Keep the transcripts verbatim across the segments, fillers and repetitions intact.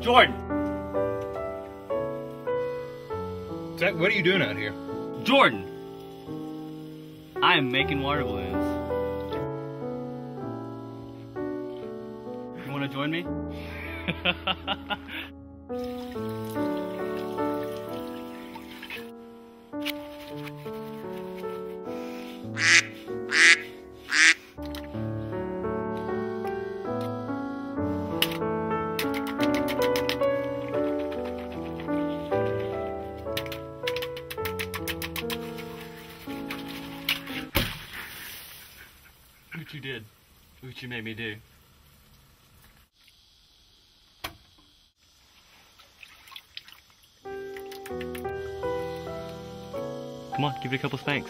Jordan! Zach, what are you doing out here? Jordan! I am making water balloons. You want to join me? Look what you did. Look what you made me do. Come on, give it a couple spanks.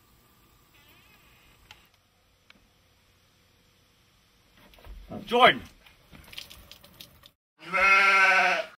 Jordan!